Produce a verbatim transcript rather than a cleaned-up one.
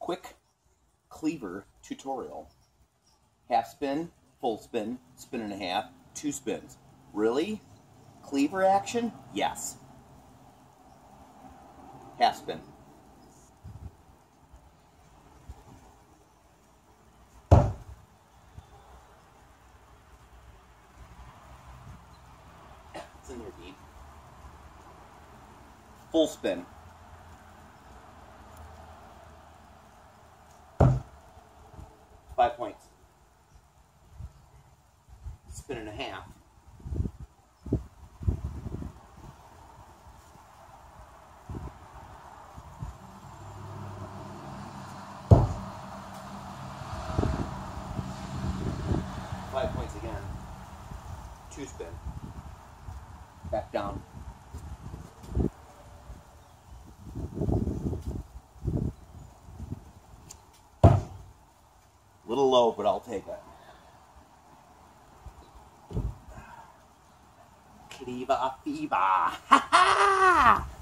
quick cleaver tutorial. Half spin, full spin, spin and a half, two spins. Really? Cleaver action? Yes. Half spin. It's in there deep. Full spin. Five points. Spin and a half. Five points again. Two spin. Back down. Little low, but I'll take it. Cleaver fever. Ha ha!